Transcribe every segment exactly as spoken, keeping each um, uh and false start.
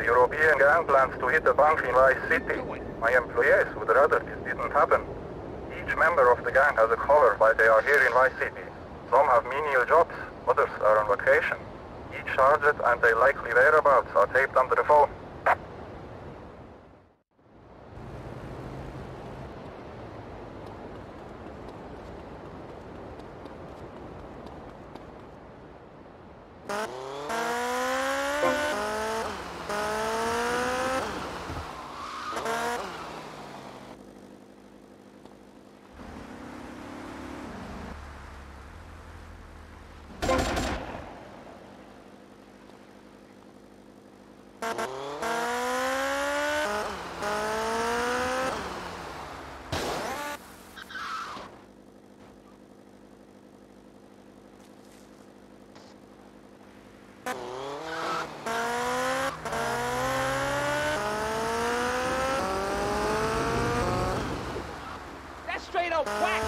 European gang plans to hit a bank in Vice City. My employees would rather this didn't happen. Each member of the gang has a cover while they are here in Vice City. Some have menial jobs, others are on vacation. Each target and their likely whereabouts are taped onto the phone. That's straight up whack!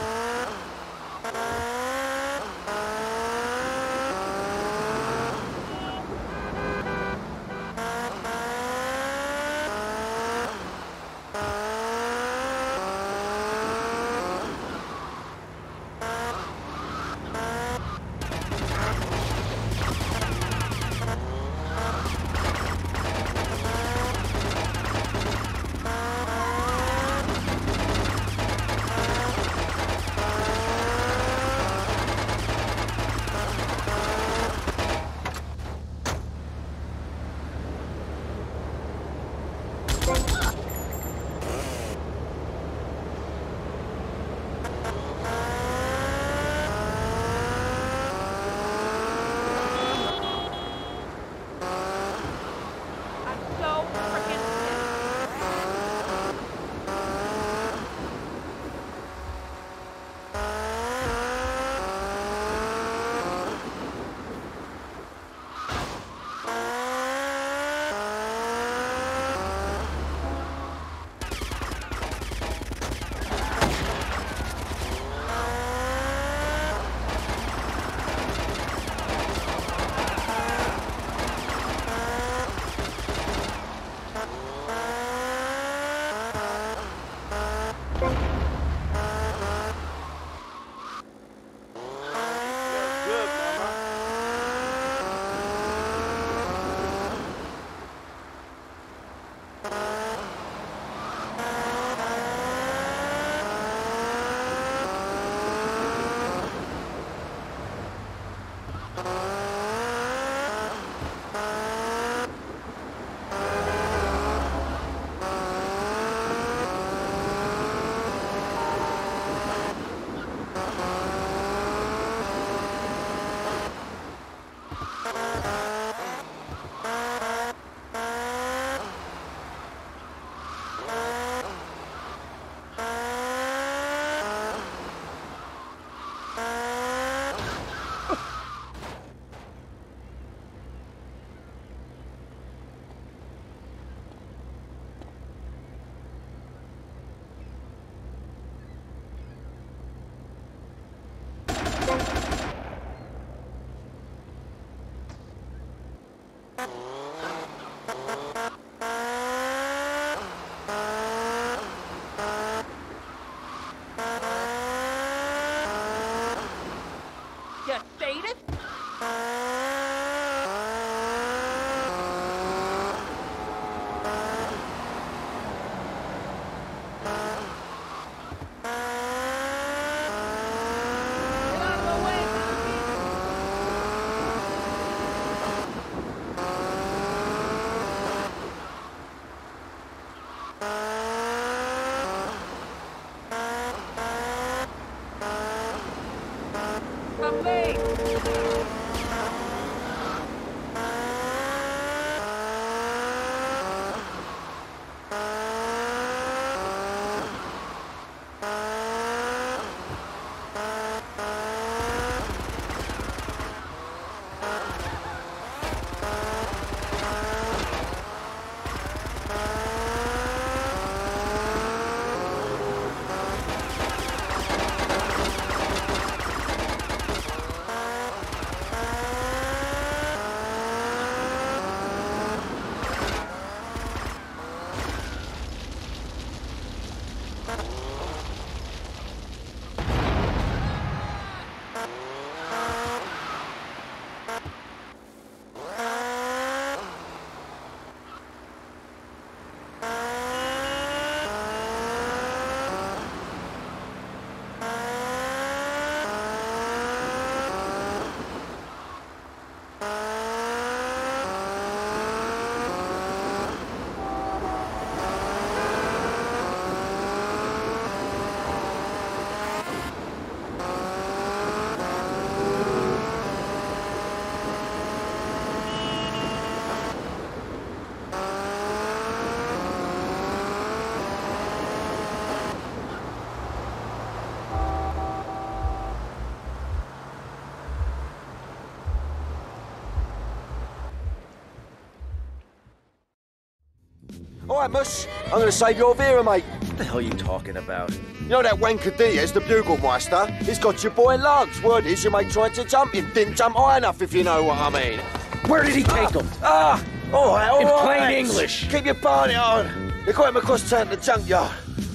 All right, Mus. I'm gonna save your Vera, mate. What the hell are you talking about? You know that wanker Diaz, the Bugelmeister? He's got your boy Lance. Word is your mate tried to jump him. Didn't jump high enough, if you know what I mean. Where did he take him? Ah! All right, all In right. plain lads. English. Keep your party on. They got him across town to the junkyard.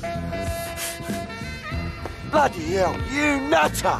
Bloody hell, you nutter!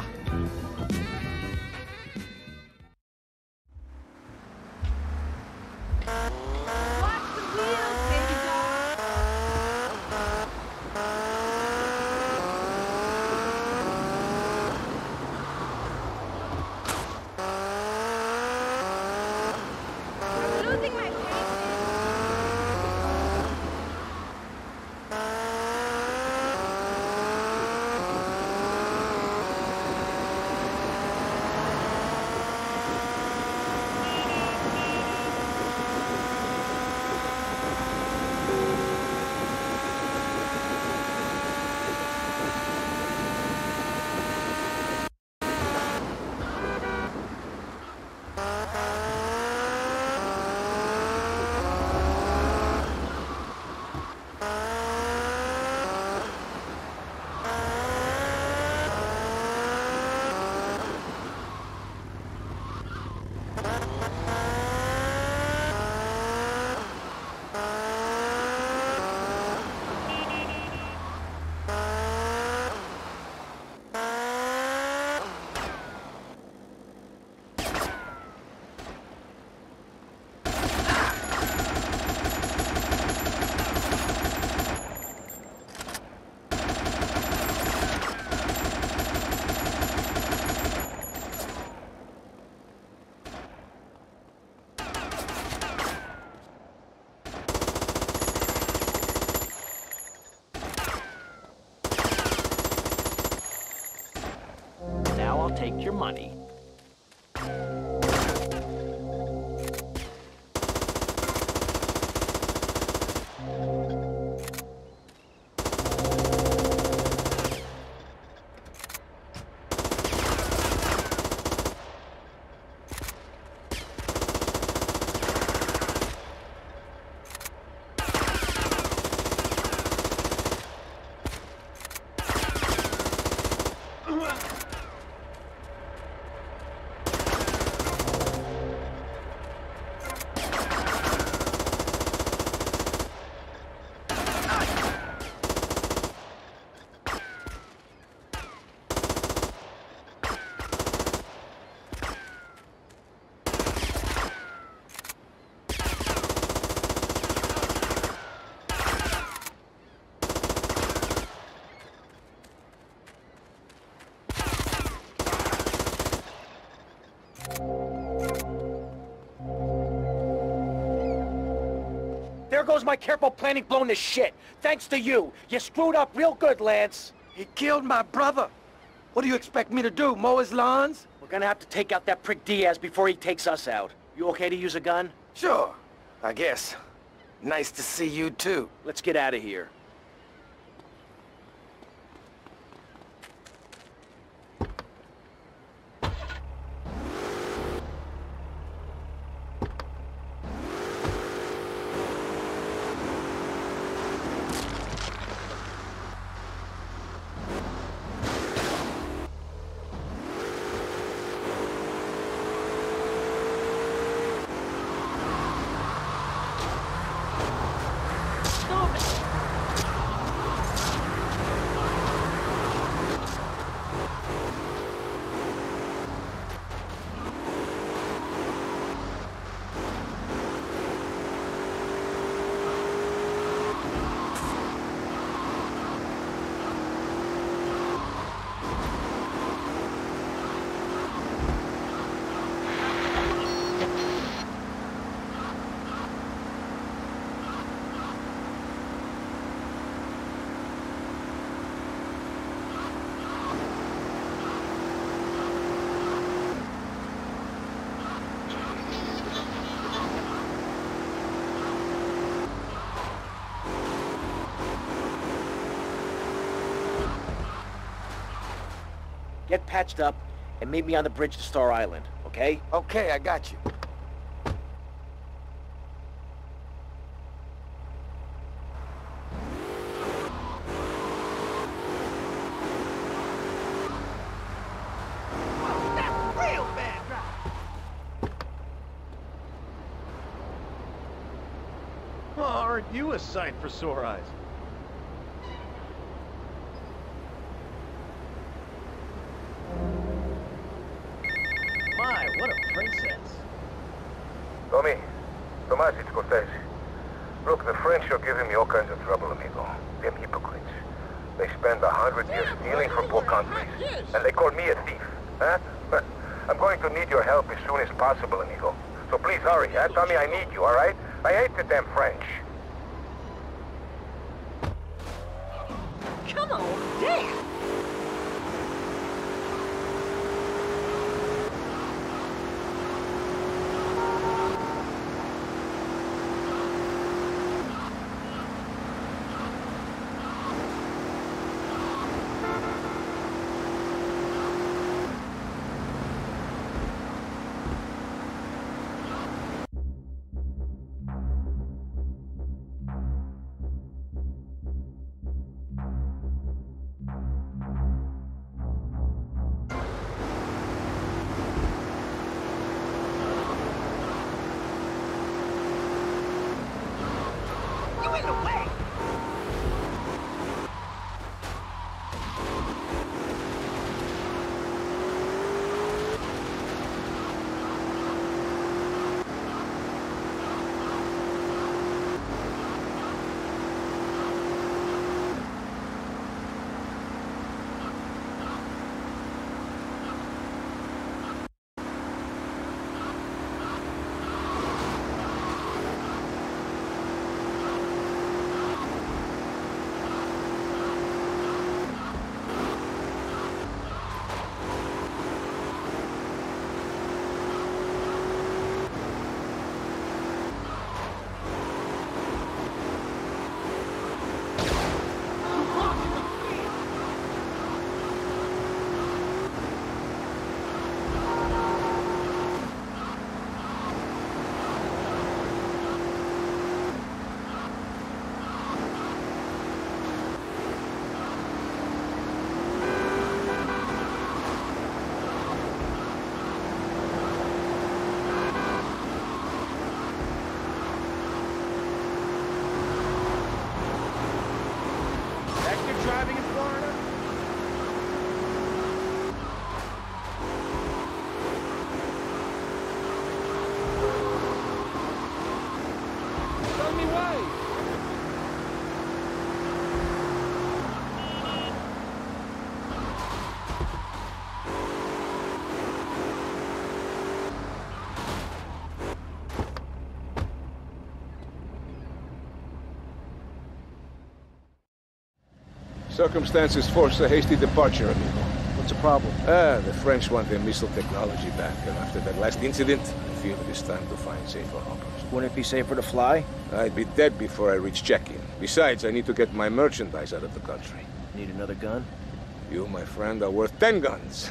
Now I'll take your money. There goes my careful planning blown to shit. Thanks to you. You screwed up real good, Lance. He killed my brother. What do you expect me to do, mow his lawns? We're gonna have to take out that prick Diaz before he takes us out. You okay to use a gun? Sure, I guess. Nice to see you too. Let's get out of here. Get patched up and meet me on the bridge to Star Island, okay? Okay, I got you. aren't you a sight for sore eyes? My, what a princess. Tommy, Tomas, it's Cortez. Look, the French are giving me all kinds of trouble, amigo. Them hypocrites. They spend a hundred years stealing from poor countries, and they call me a thief, huh? I'm going to need your help as soon as possible, amigo. So please hurry, huh? Tommy, I need you, all right? I hate the damn French. Come on, damn! In the way! Driving in Florida? Tell me why. Circumstances force a hasty departure, amigo. What's the problem? Ah, the French want their missile technology back, and after that last incident, I feel it is time to find safer harbors. Wouldn't it be safer to fly? I'd be dead before I reach check-in. Besides, I need to get my merchandise out of the country. Need another gun? You, my friend, are worth ten guns.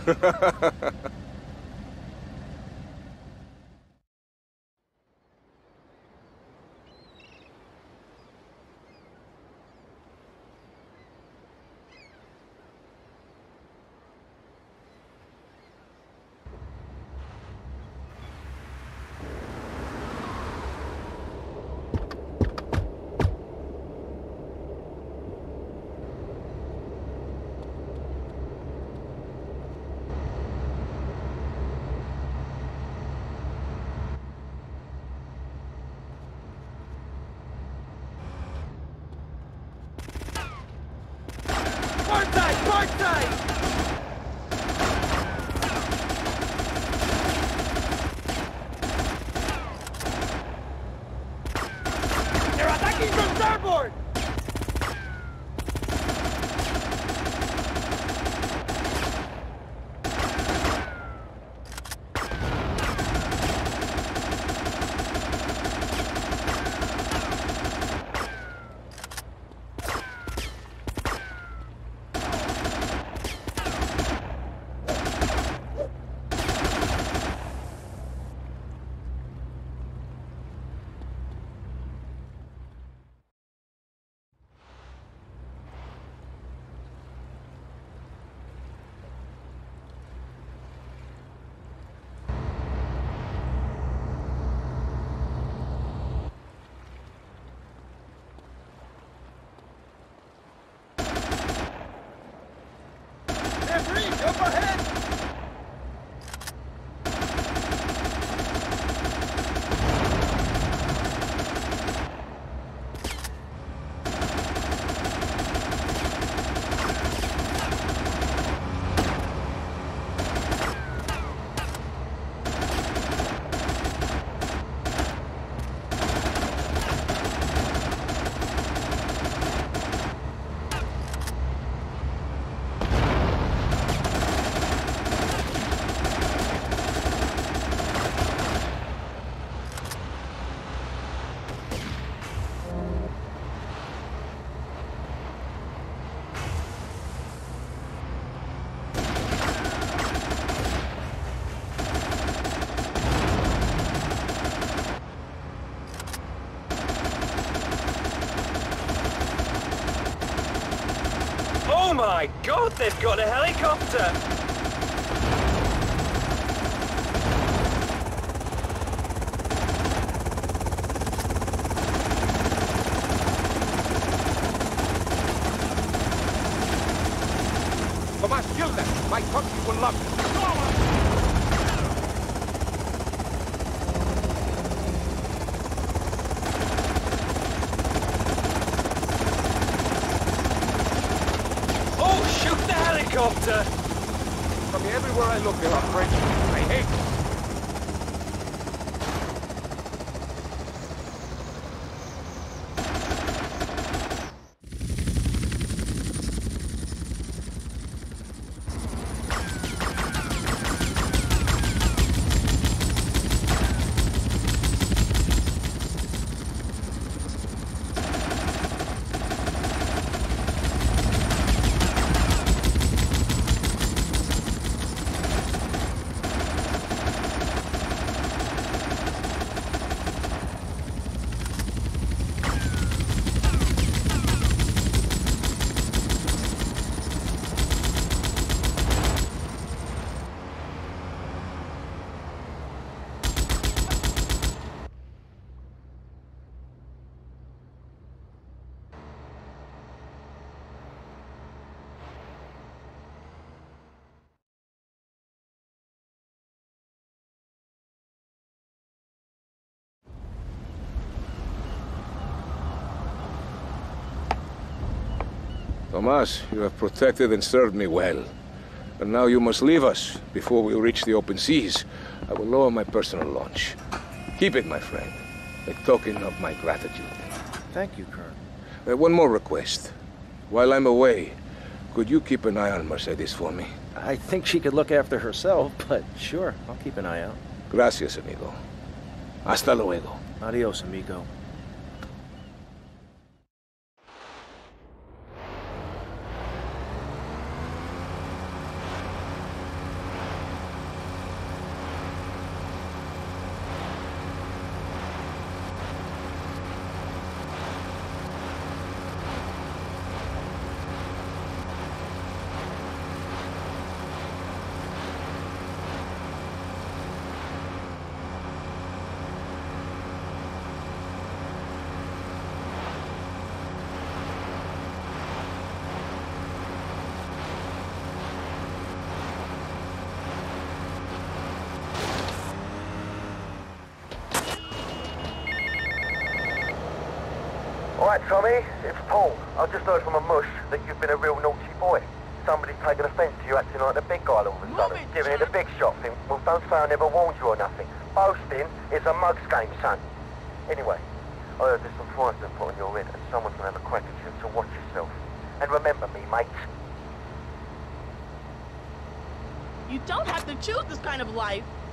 Port side! Port side! They're attacking from starboard! Jump ahead! Oh my God, they've got a helicopter! Tomas, kill them! My country will love you! Helicopter! From everywhere I look, there are French. I hate them. Tomas, you have protected and served me well. And now you must leave us before we reach the open seas. I will lower my personal launch. Keep it, my friend. A token of my gratitude. Thank you, Colonel. Uh, one more request. While I'm away, could you keep an eye on Mercedes for me? I think she could look after herself, but sure, I'll keep an eye out. Gracias, amigo. Hasta luego. Adios, amigo. Alright, Tommy, it's Paul. I've just heard from a mush that you've been a real naughty boy. Somebody's taken offence to you acting like the big guy all of a sudden, giving it a big shot thing. Well, don't say I never warned you or nothing. Boasting is a mug's game, son. Anyway, I heard there's some fires been put on your head and someone's gonna have a crack at you, so watch yourself. And remember me, mate. You don't have to choose this kind of life.